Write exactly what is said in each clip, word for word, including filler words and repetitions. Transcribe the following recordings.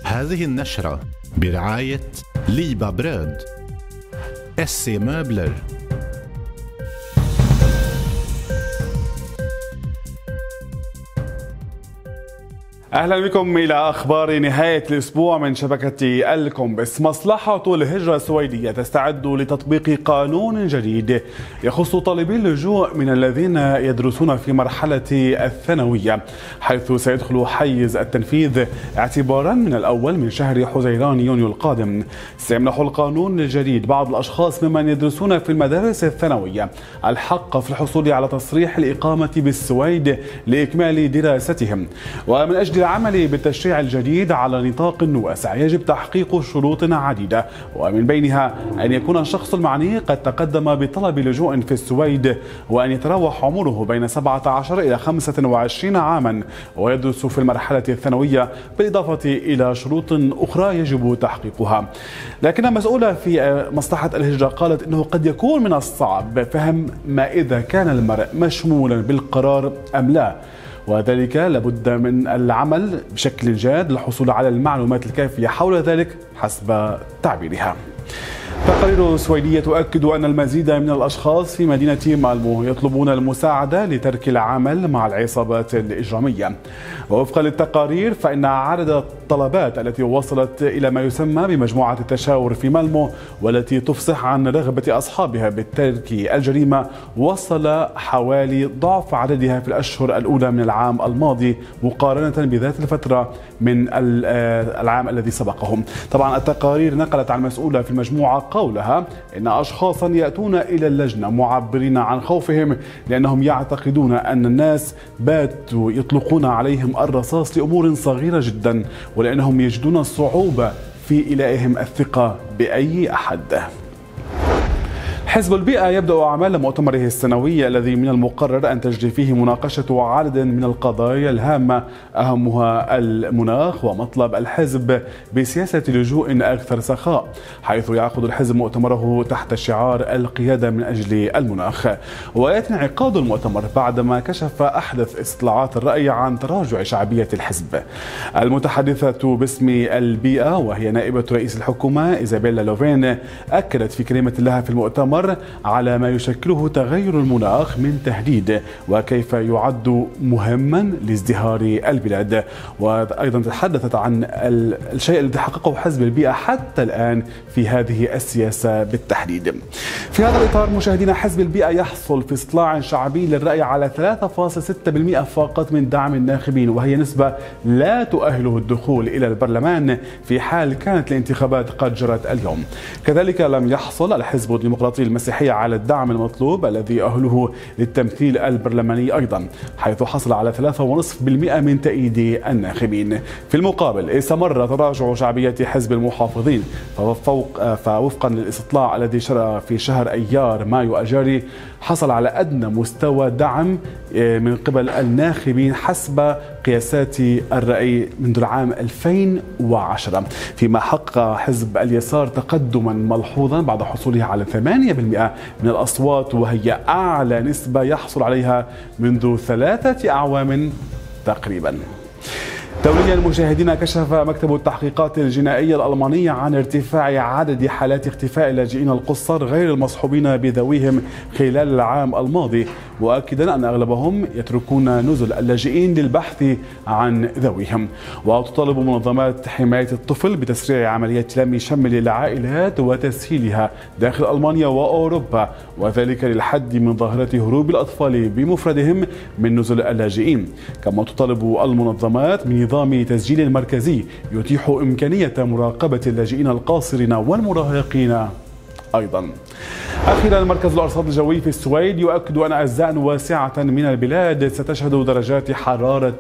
هذه النشرة برعاية ليبا بريد، إسي مبلر. أهلا بكم إلى أخبار نهاية الأسبوع من شبكة الكومبس. مصلحة الهجرة السويدية تستعد لتطبيق قانون جديد يخص طالبي اللجوء من الذين يدرسون في مرحلة الثانوية، حيث سيدخل حيز التنفيذ اعتبارا من الأول من شهر حزيران يونيو القادم. سيمنح القانون الجديد بعض الأشخاص ممن يدرسون في المدارس الثانوية الحق في الحصول على تصريح الإقامة بالسويد لإكمال دراستهم. ومن أجل العمل بالتشريع الجديد على نطاق واسع يجب تحقيق شروط عديدة، ومن بينها أن يكون الشخص المعني قد تقدم بطلب لجوء في السويد، وأن يتراوح عمره بين سبعة عشر إلى خمسة وعشرين عاما، ويدرس في المرحلة الثانوية، بالإضافة إلى شروط أخرى يجب تحقيقها. لكن مسؤولة في مصلحة الهجرة قالت أنه قد يكون من الصعب فهم ما إذا كان المرء مشمولا بالقرار أم لا، وذلك لابد من العمل بشكل جاد للحصول على المعلومات الكافية حول ذلك حسب تعبيرها. تقارير سويدية تؤكد أن المزيد من الأشخاص في مدينة مالمو يطلبون المساعدة لترك العمل مع العصابات الإجرامية. ووفقا للتقارير فإن عدد الطلبات التي وصلت إلى ما يسمى بمجموعة التشاور في مالمو والتي تفصح عن رغبة أصحابها بالترك الجريمة وصل حوالي ضعف عددها في الأشهر الأولى من العام الماضي مقارنة بذات الفترة من العام الذي سبقهم. طبعا التقارير نقلت عن مسؤولة في المجموعة قولها إن أشخاصا يأتون إلى اللجنة معبرين عن خوفهم لأنهم يعتقدون أن الناس باتوا يطلقون عليهم الرصاص لأمور صغيرة جدا، ولأنهم يجدون صعوبة في إيلائهم الثقة بأي أحد. حزب البيئة يبدأ أعمال مؤتمره السنوي الذي من المقرر أن تجري فيه مناقشة عدد من القضايا الهامة أهمها المناخ ومطلب الحزب بسياسة لجوء أكثر سخاء، حيث يعقد الحزب مؤتمره تحت شعار القيادة من أجل المناخ. ويأتي انعقاد المؤتمر بعدما كشف أحدث استطلاعات الرأي عن تراجع شعبية الحزب. المتحدثة باسم البيئة وهي نائبة رئيس الحكومة إيزابيلا لوفين أكدت في كلمة لها في المؤتمر على ما يشكله تغير المناخ من تهديد وكيف يعد مهما لازدهار البلاد. وأيضا تحدثت عن الشيء الذي حققه حزب البيئة حتى الآن في هذه السياسة بالتحديد. في هذا الإطار مشاهدينا، حزب البيئة يحصل في استطلاع شعبي للرأي على ثلاثة فاصلة ستة بالمئة فقط من دعم الناخبين، وهي نسبة لا تؤهله الدخول إلى البرلمان في حال كانت الانتخابات قد جرت اليوم. كذلك لم يحصل الحزب الديمقراطي المسيحية على الدعم المطلوب الذي يؤهله للتمثيل البرلماني أيضا، حيث حصل على ثلاثة فاصلة خمسة بالمئة من تأييد الناخبين. في المقابل استمر تراجع شعبية حزب المحافظين، فوق فوفقا للاستطلاع الذي جرى في شهر أيار مايو الجاري حصل على أدنى مستوى دعم من قبل الناخبين حسب قياسات الرأي منذ العام ألفين وعشرة، فيما حقق حزب اليسار تقدما ملحوظا بعد حصوله على ثمانية بالمئة من الأصوات، وهي أعلى نسبة يحصل عليها منذ ثلاثة أعوام تقريبا. دوليا مشاهدينا، كشف مكتب التحقيقات الجنائية الألمانية عن ارتفاع عدد حالات اختفاء اللاجئين القُصّر غير المصحوبين بذويهم خلال العام الماضي، مؤكدا أن أغلبهم يتركون نزل اللاجئين للبحث عن ذويهم. وتطالب منظمات حماية الطفل بتسريع عمليات لم شمل العائلات وتسهيلها داخل ألمانيا وأوروبا، وذلك للحد من ظاهرة هروب الأطفال بمفردهم من نزل اللاجئين. كما تطالب المنظمات من نظام تسجيل مركزي يتيح إمكانية مراقبة اللاجئين القاصرين والمراهقين أيضا. أخيرا، مركز الأرصاد الجوي في السويد يؤكد أن أجزاء واسعة من البلاد ستشهد درجات حرارة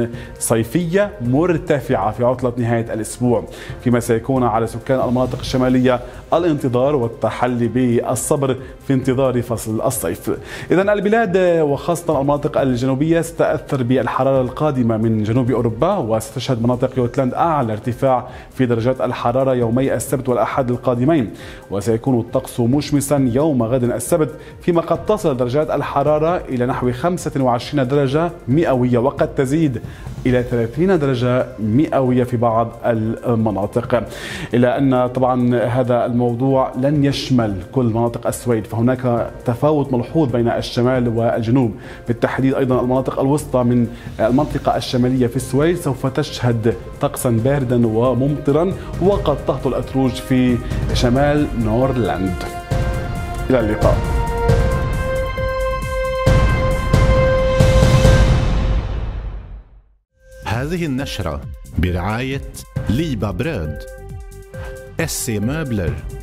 صيفية مرتفعة في عطلة نهاية الأسبوع، فيما سيكون على سكان المناطق الشمالية الانتظار والتحلي بالصبر في انتظار فصل الصيف. إذن البلاد وخاصة المناطق الجنوبية ستتأثر بالحرارة القادمة من جنوب أوروبا، وستشهد مناطق يوتلاند أعلى ارتفاع في درجات الحرارة يومي السبت والأحد القادمين، وسيكون الطقس مشمسا يوم يوم غد السبت، فيما قد تصل درجات الحرارة إلى نحو خمسة وعشرين درجة مئوية وقد تزيد إلى ثلاثين درجة مئوية في بعض المناطق. إلى أن طبعا هذا الموضوع لن يشمل كل مناطق السويد، فهناك تفاوت ملحوظ بين الشمال والجنوب، بالتحديد أيضا المناطق الوسطى من المنطقة الشمالية في السويد سوف تشهد طقسا باردا وممطرا، وقد تهطل الأثلوج في شمال نورلاند. إلى اللقاء. هذه النشرة برعاية ليبا برود، اس سي مبلر.